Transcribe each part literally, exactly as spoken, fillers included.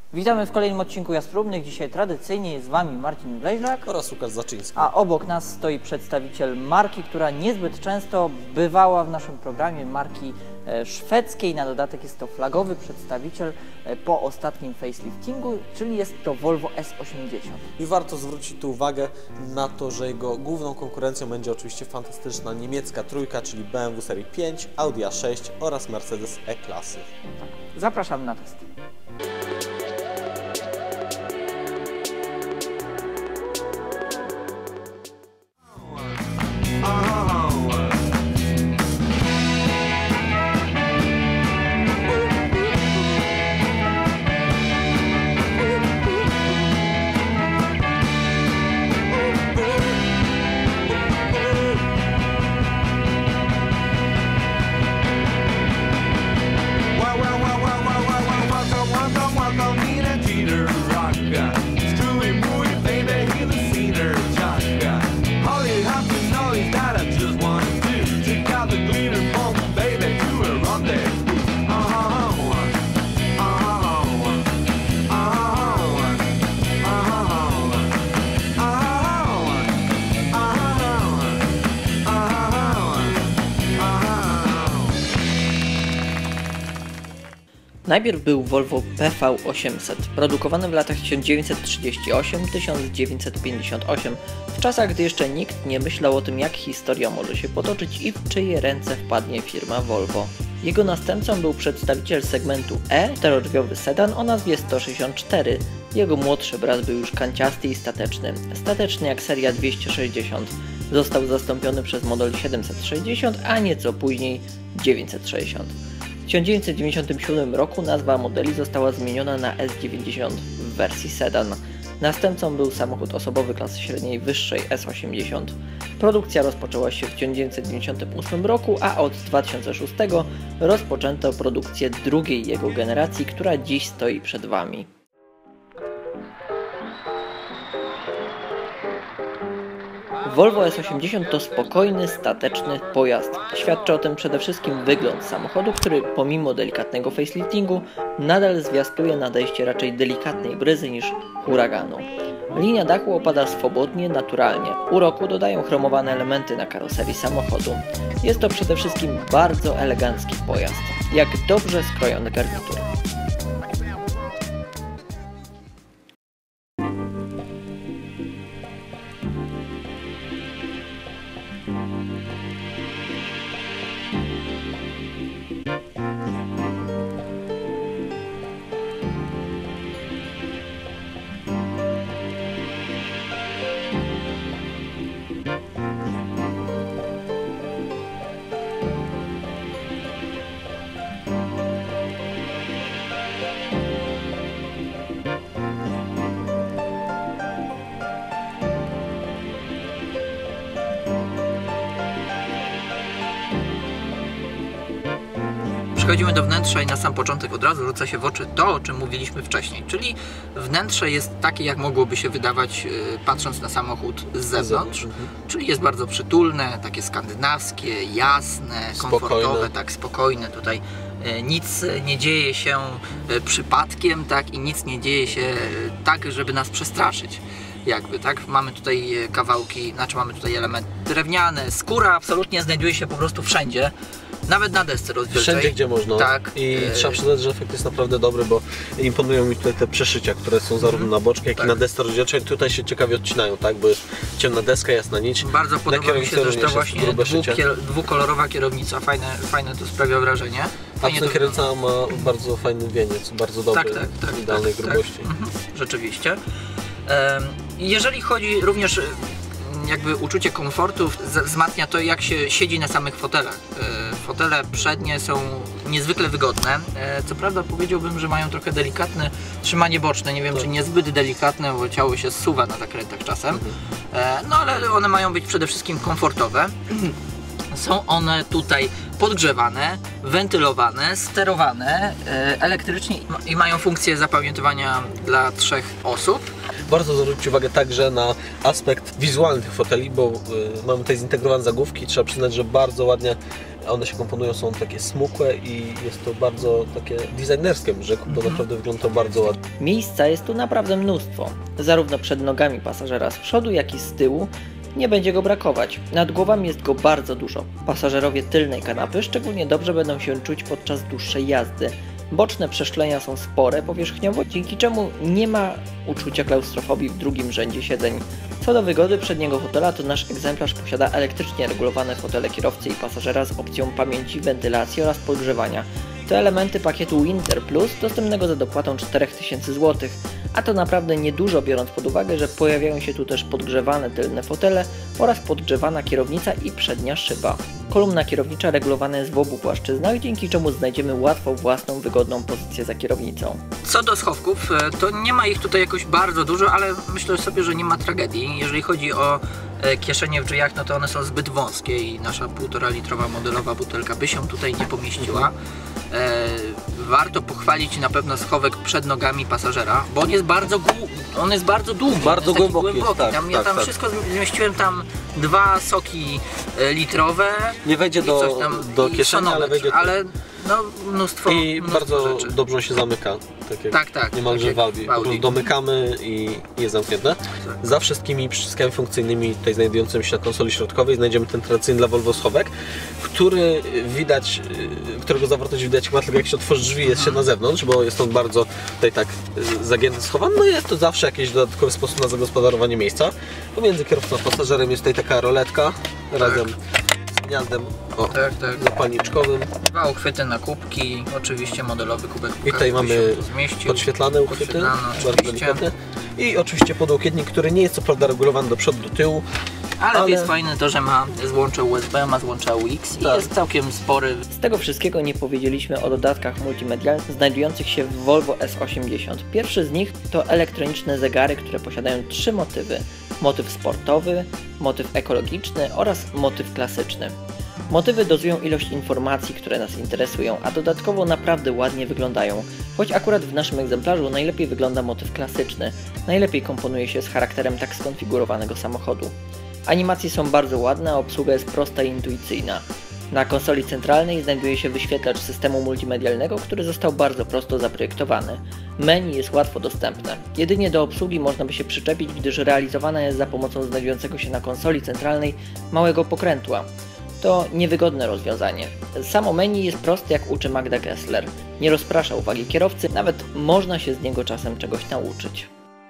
Witamy w kolejnym odcinku Jazd Próbnych. Dzisiaj tradycyjnie jest z Wami Marcin Bleźlak oraz Łukasz Zaczyński. A obok nas stoi przedstawiciel marki, która niezbyt często bywała w naszym programie, marki szwedzkiej. Na dodatek jest to flagowy przedstawiciel po ostatnim faceliftingu, czyli jest to Volvo S osiemdziesiąt. I warto zwrócić tu uwagę na to, że jego główną konkurencją będzie oczywiście fantastyczna niemiecka trójka, czyli B M W serii pięć, Audi A sześć oraz Mercedes E-klasy. Tak. Zapraszamy na test. Najpierw był Volvo P V osiemset, produkowany w latach tysiąc dziewięćset trzydziesty ósmy do tysiąc dziewięćset pięćdziesiątego ósmego, w czasach, gdy jeszcze nikt nie myślał o tym, jak historia może się potoczyć i w czyje ręce wpadnie firma Volvo. Jego następcą był przedstawiciel segmentu E, czterodrzwiowy sedan o nazwie sto sześćdziesiąt cztery. Jego młodszy brat był już kanciasty i stateczny, stateczny jak seria dwieście sześćdziesiąt. Został zastąpiony przez model siedemset sześćdziesiąt, a nieco później dziewięćset sześćdziesiąt. W tysiąc dziewięćset dziewięćdziesiątym siódmym roku nazwa modeli została zmieniona na S dziewięćdziesiąt w wersji sedan. Następcą był samochód osobowy klasy średniej wyższej S osiemdziesiąt. Produkcja rozpoczęła się w tysiąc dziewięćset dziewięćdziesiątym ósmym roku, a od dwa tysiące szóstego rozpoczęto produkcję drugiej jego generacji, która dziś stoi przed Wami. Volvo S osiemdziesiąt to spokojny, stateczny pojazd. Świadczy o tym przede wszystkim wygląd samochodu, który pomimo delikatnego faceliftingu nadal zwiastuje nadejście raczej delikatnej bryzy niż huraganu. Linia dachu opada swobodnie, naturalnie. Uroku dodają chromowane elementy na karoserii samochodu. Jest to przede wszystkim bardzo elegancki pojazd, jak dobrze skrojony garnitur. Przechodzimy do wnętrza i na sam początek od razu rzuca się w oczy to, o czym mówiliśmy wcześniej, czyli wnętrze jest takie, jak mogłoby się wydawać, yy, patrząc na samochód z zewnątrz, mhm. czyli jest bardzo przytulne, takie skandynawskie, jasne, komfortowe, spokojne. tak spokojne. Tutaj yy, nic nie dzieje się yy, przypadkiem, tak, i nic nie dzieje się yy, tak, żeby nas przestraszyć. Jakby, tak? Mamy tutaj kawałki, znaczy mamy tutaj elementy drewniane, skóra absolutnie znajduje się po prostu wszędzie. Nawet na desce rozdzielczej. Wszędzie, gdzie można. Tak. I e... trzeba przyznać, że efekt jest naprawdę dobry, bo imponują mi tutaj te przeszycia, które są zarówno na boczkach, jak tak. i na desce rozdzielczej. Tutaj się ciekawie odcinają, tak? Bo jest ciemna deska, jasna nić. Bardzo podoba mi się też to właśnie dwukier... dwukolorowa kierownica. Fajne, fajne to sprawia wrażenie. Fajnie. A ta kierownica ma bardzo fajny wieniec, bardzo dobry, tak, tak, tak, idealnej tak, grubości. Tak. Mhm. Rzeczywiście. Jeżeli chodzi również jakby uczucie komfortu, wzmacnia to, jak się siedzi na samych fotelach. Fotele przednie są niezwykle wygodne. Co prawda powiedziałbym, że mają trochę delikatne trzymanie boczne. Nie wiem, tak. czy niezbyt delikatne, bo ciało się zsuwa na zakrętach czasem. Mhm. No ale one mają być przede wszystkim komfortowe. Są one tutaj podgrzewane, wentylowane, sterowane elektrycznie i mają funkcję zapamiętywania dla trzech osób. Warto zwrócić uwagę także na aspekt wizualny tych foteli, bo y, mamy tutaj zintegrowane zagłówki. Trzeba przyznać, że bardzo ładnie one się komponują, są takie smukłe i jest to bardzo takie designerskie, bym rzekł, bo naprawdę wygląda to bardzo ładnie. Miejsca jest tu naprawdę mnóstwo, zarówno przed nogami pasażera z przodu, jak i z tyłu. Nie będzie go brakować. Nad głowami jest go bardzo dużo. Pasażerowie tylnej kanapy szczególnie dobrze będą się czuć podczas dłuższej jazdy. Boczne przeszklenia są spore powierzchniowo, dzięki czemu nie ma uczucia klaustrofobii w drugim rzędzie siedzeń. Co do wygody przedniego fotela, to nasz egzemplarz posiada elektrycznie regulowane fotele kierowcy i pasażera z opcją pamięci, wentylacji oraz podgrzewania. To elementy pakietu Winter Plus dostępnego za dopłatą cztery tysiące złotych, a to naprawdę niedużo, biorąc pod uwagę, że pojawiają się tu też podgrzewane tylne fotele oraz podgrzewana kierownica i przednia szyba. Kolumna kierownicza regulowana jest w obu płaszczyznach, dzięki czemu znajdziemy łatwo własną, wygodną pozycję za kierownicą. Co do schowków, to nie ma ich tutaj jakoś bardzo dużo, ale myślę sobie, że nie ma tragedii. Jeżeli chodzi o kieszenie w drzwiach, no to one są zbyt wąskie i nasza półtora litrowa modelowa butelka by się tutaj nie pomieściła. E, warto pochwalić na pewno schowek przed nogami pasażera, bo on jest bardzo, on jest bardzo długi, bardzo jest głęboki, głęboki. jest, tak, tam, ja tak, tam tak. wszystko zmieściłem, tam dwa soki litrowe. Nie wejdzie do, coś tam, do i kieszeni, ale wejdzie ale no, mnóstwo, i mnóstwo bardzo rzeczy. dobrze on się zamyka. Tak, jak Tak, tak, niemalże tak w Audi. jak w Audi. Po prostu domykamy i jest zamknięte. Tak. Za wszystkimi przyciskami funkcyjnymi tutaj znajdującymi się na konsoli środkowej znajdziemy ten tradycyjny dla Volvo schowek, który widać, którego zawartość widać chyba tylko jak się otworzy drzwi, jest się na zewnątrz, bo jest on bardzo tutaj tak zagięty, schowany. No jest to zawsze jakiś dodatkowy sposób na zagospodarowanie miejsca. Pomiędzy kierowcą a pasażerem jest tutaj taka roletka razem z gniazdem o, Tak, tak. zapalniczkowym. Dwa uchwyty na kubki, oczywiście modelowy kubek I tutaj mamy zmieścił. podświetlane uchwyty, Podświetlane, bardzo oczywiście. delikatne. I oczywiście podłokietnik, który nie jest co prawda regulowany do przodu, do tyłu, Ale, ale- jest fajne to, że ma złącze U S B, ma złącze A U X i Tak. jest całkiem spory. Z tego wszystkiego nie powiedzieliśmy o dodatkach multimedialnych znajdujących się w Volvo S osiemdziesiąt. Pierwszy z nich to elektroniczne zegary, które posiadają trzy motywy. Motyw sportowy, motyw ekologiczny oraz motyw klasyczny. Motywy dozują ilość informacji, które nas interesują, a dodatkowo naprawdę ładnie wyglądają. Choć akurat w naszym egzemplarzu najlepiej wygląda motyw klasyczny. Najlepiej komponuje się z charakterem tak skonfigurowanego samochodu. Animacje są bardzo ładne, a obsługa jest prosta i intuicyjna. Na konsoli centralnej znajduje się wyświetlacz systemu multimedialnego, który został bardzo prosto zaprojektowany. Menu jest łatwo dostępne. Jedynie do obsługi można by się przyczepić, gdyż realizowana jest za pomocą znajdującego się na konsoli centralnej małego pokrętła. To niewygodne rozwiązanie. Samo menu jest proste, jak uczy Magda Gessler. Nie rozprasza uwagi kierowcy, nawet można się z niego czasem czegoś nauczyć.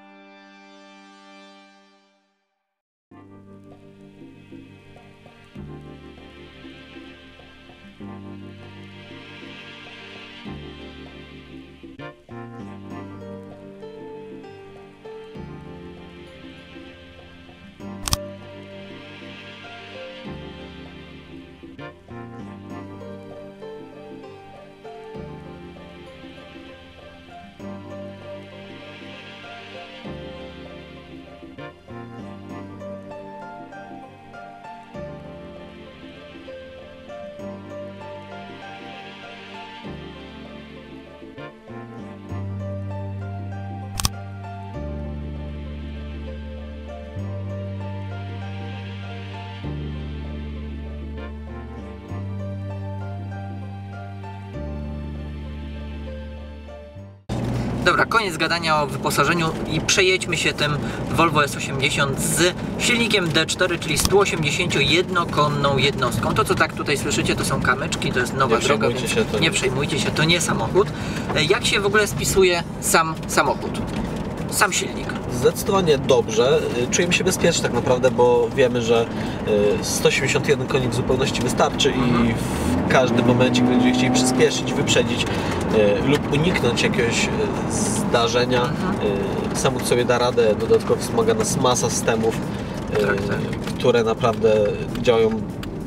Dobra, koniec gadania o wyposażeniu i przejedźmy się tym Volvo S osiemdziesiąt z silnikiem D cztery, czyli sto osiemdziesięciojednokonną jednostką. To, co tak tutaj słyszycie, to są kamyczki, to jest nowa Nie droga, przejmujcie więc się, to nie nie. przejmujcie się, to nie samochód. Jak się w ogóle spisuje sam samochód? Sam silnik. Zdecydowanie dobrze. Czujemy się bezpiecznie tak naprawdę, bo wiemy, że sto osiemdziesiąt jeden koni w zupełności wystarczy i w każdym momencie, gdy będziemy chcieli przyspieszyć, wyprzedzić lub uniknąć jakiegoś zdarzenia, samochód sobie da radę. Dodatkowo wspomaga nas masa systemów, Tak, tak. które naprawdę działają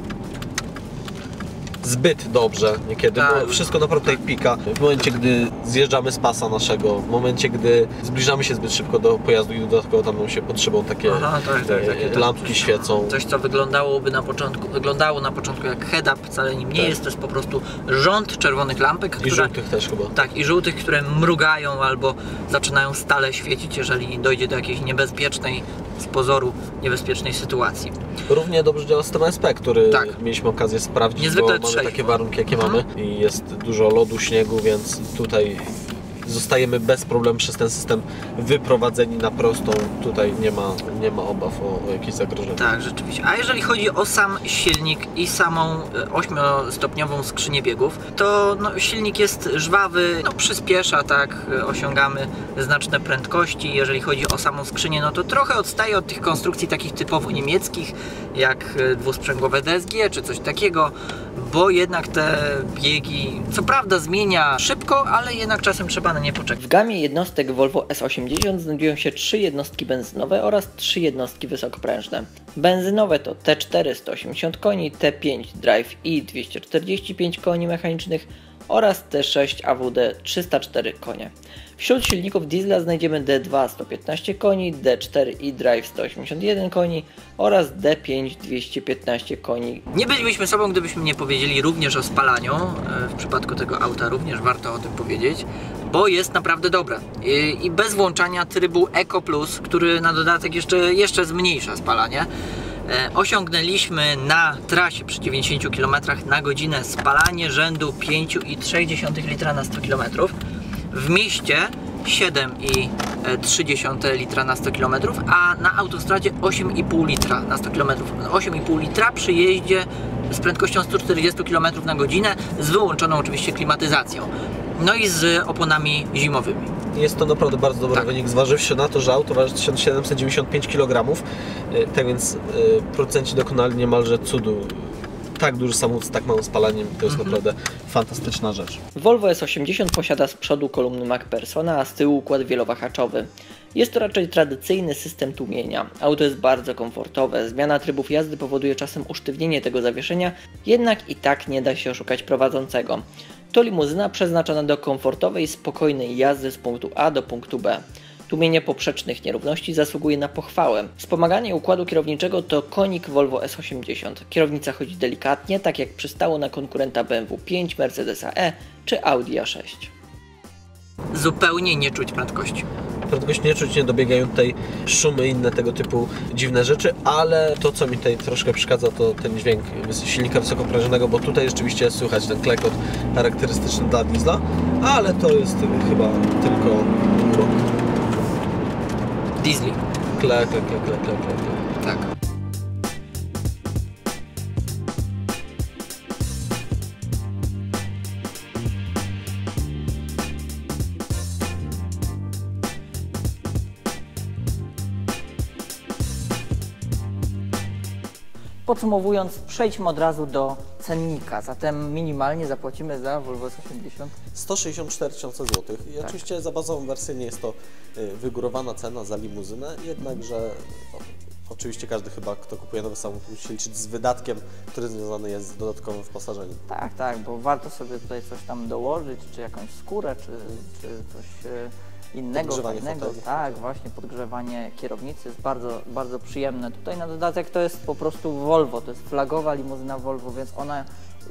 zbyt dobrze niekiedy, Tak. bo wszystko naprawdę tutaj pika. W momencie, gdy zjeżdżamy z pasa naszego, w momencie, gdy zbliżamy się zbyt szybko do pojazdu i dodatkowo tam nam się potrzebą takie Aha, tak, tak, takie, tak. lampki świecą. Coś, co wyglądałoby na początku, wyglądało na początku jak head-up, wcale nim nie Tak. jest, to jest po prostu rząd czerwonych lampek, I które, żółtych też chyba. tak, i żółtych, które mrugają albo zaczynają stale świecić, jeżeli dojdzie do jakiejś niebezpiecznej z pozoru niebezpiecznej sytuacji. Równie dobrze działa system A S P, który tak. mieliśmy okazję sprawdzić, Niezwykle bo mamy trzeźwo. takie warunki, jakie mhm. mamy i jest dużo lodu, śniegu, więc tutaj zostajemy bez problemu przez ten system wyprowadzeni na prostą. Tutaj nie ma, nie ma obaw o, o jakieś zagrożenie. Tak, rzeczywiście. A jeżeli chodzi o sam silnik i samą ośmiostopniową skrzynię biegów, to no, silnik jest żwawy, no, przyspiesza, tak, osiągamy znaczne prędkości. Jeżeli chodzi o samą skrzynię, no to trochę odstaje od tych konstrukcji takich typowo niemieckich, jak dwusprzęgłowe D S G czy coś takiego, bo jednak te biegi, co prawda zmienia szybko, ale jednak czasem trzeba na nie poczekać. W gamie jednostek Volvo S osiemdziesiąt znajdują się trzy jednostki benzynowe oraz trzy jednostki wysokoprężne. Benzynowe to T cztery sto osiemdziesiąt koni, T pięć Drive i dwieście czterdzieści pięć koni mechanicznych oraz T sześć A W D trzysta cztery konie. Wśród silników diesla znajdziemy D dwa sto piętnaście koni, D cztery i Drive sto osiemdziesiąt jeden koni oraz D pięć dwieście piętnaście koni. Nie bylibyśmy sobą, gdybyśmy nie powiedzieli również o spalaniu. W przypadku tego auta również warto o tym powiedzieć, bo jest naprawdę dobre. I, i bez włączania trybu Eco Plus, który na dodatek jeszcze, jeszcze zmniejsza spalanie, e, osiągnęliśmy na trasie przy dziewięćdziesięciu kilometrach na godzinę spalanie rzędu pięć przecinek trzy litra na sto kilometrów. W mieście siedem przecinek trzy litra na sto kilometrów, a na autostradzie osiem przecinek pięć litra na sto kilometrów. osiem przecinek pięć litra przy jeździe z prędkością sto czterdzieści kilometrów na godzinę, z wyłączoną oczywiście klimatyzacją. No i z oponami zimowymi. Jest to naprawdę bardzo dobry tak. wynik, zważywszy na to, że auto waży tysiąc siedemset dziewięćdziesiąt pięć kilogramów, tak więc producenci dokonali niemalże cudu. Tak duży samochód z tak małym spalaniem, to jest mm-hmm. naprawdę fantastyczna rzecz. Volvo S osiemdziesiąt posiada z przodu kolumny MacPhersona, a z tyłu układ wielowahaczowy. Jest to raczej tradycyjny system tłumienia. Auto jest bardzo komfortowe, zmiana trybów jazdy powoduje czasem usztywnienie tego zawieszenia, jednak i tak nie da się oszukać prowadzącego. To limuzyna przeznaczona do komfortowej, spokojnej jazdy z punktu A do punktu B. Tłumienie poprzecznych nierówności zasługuje na pochwałę. Wspomaganie układu kierowniczego to konik Volvo S osiemdziesiąt. Kierownica chodzi delikatnie, tak jak przystało na konkurenta B M W pięć, Mercedesa E czy Audi A sześć. Zupełnie nie czuć prędkości. Prędkość nie czuć, nie dobiegają tutaj szumy i inne tego typu dziwne rzeczy, ale to, co mi tutaj troszkę przeszkadza, to ten dźwięk silnika wysokoprężonego, bo tutaj rzeczywiście słychać ten klekot charakterystyczny dla diesla, ale to jest chyba tylko urok. Diesli. Kle, kle, kle, kle, kle, kle. Tak. Podsumowując, przejdźmy od razu do cennika. Zatem minimalnie zapłacimy za Volvo S osiemdziesiąt sto sześćdziesiąt cztery tysiące złotych. I tak. Oczywiście za bazową wersję nie jest to wygórowana cena za limuzynę, jednakże no, oczywiście każdy chyba, kto kupuje nowy samochód, musi liczyć z wydatkiem, który związany jest z dodatkowym wyposażeniem. Tak, tak, bo warto sobie tutaj coś tam dołożyć, czy jakąś skórę, czy, czy coś innego, fajnego. Foteli. Tak, właśnie podgrzewanie kierownicy jest bardzo, bardzo przyjemne. Tutaj na dodatek to jest po prostu Volvo, to jest flagowa limuzyna Volvo, więc ona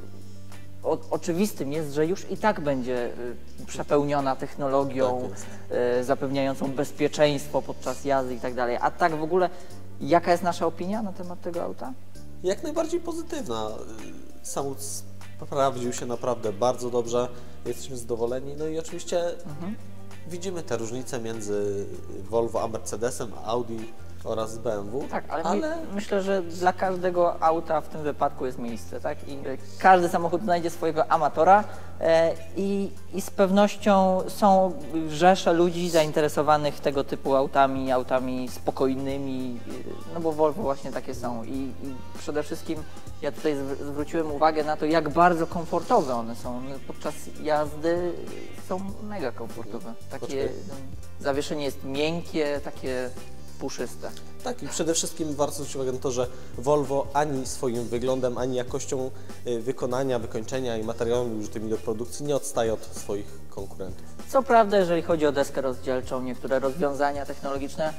o, oczywistym jest, że już i tak będzie y, przepełniona technologią tak y, zapewniającą bezpieczeństwo podczas jazdy i tak dalej. A tak w ogóle, jaka jest nasza opinia na temat tego auta? Jak najbardziej pozytywna. Samochód sprawdził się naprawdę bardzo dobrze, jesteśmy zadowoleni. No i oczywiście mhm. widzimy te różnice między Volvo a Mercedesem, Audi oraz B M W. Tak, ale, ale... My, myślę, że dla każdego auta w tym wypadku jest miejsce, tak? I każdy samochód znajdzie swojego amatora e, i, i z pewnością są rzesze ludzi zainteresowanych tego typu autami, autami spokojnymi, no bo Volvo właśnie takie są. I, i przede wszystkim ja tutaj zwróciłem uwagę na to, jak bardzo komfortowe one są. Podczas jazdy są mega komfortowe. Takie zawieszenie jest miękkie, takie puszyste. Tak, i przede wszystkim warto zwrócić uwagę na to, że Volvo ani swoim wyglądem, ani jakością wykonania, wykończenia i materiałami użytymi do produkcji nie odstaje od swoich konkurentów. Co prawda, jeżeli chodzi o deskę rozdzielczą, niektóre rozwiązania technologiczne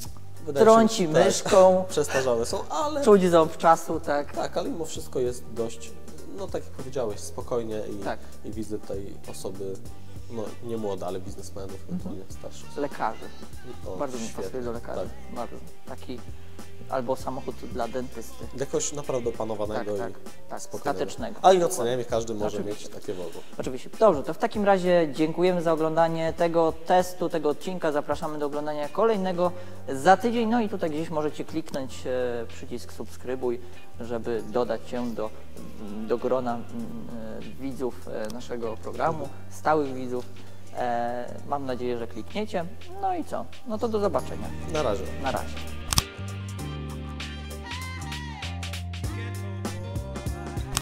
trąci się, myszką, tak, przestarzałe są, ale... czuć ząb czasu, tak. Tak, ale mimo wszystko jest dość, no tak jak powiedziałeś, spokojnie i, tak. i widzę tutaj osoby no nie młode, ale biznesmenów, ewentualnie starszych. Lekarzy. O, Bardzo mi świetnie. pasuje do lekarzy. Tak. Bardzo. Taki albo samochód dla dentysty. Jakoś naprawdę opanowanego Tak, i tak, tak, spokojnego. statecznego. Ale nie oceniamy, każdy może Oczywiście. mieć takie Volvo. Oczywiście. Dobrze, to w takim razie dziękujemy za oglądanie tego testu, tego odcinka. Zapraszamy do oglądania kolejnego za tydzień. No i tutaj gdzieś możecie kliknąć e, przycisk subskrybuj, żeby dodać się do, do grona mm, e, widzów e, naszego programu, stałych widzów. E, mam nadzieję, że klikniecie. No i co? No to do zobaczenia. Na razie. Na razie.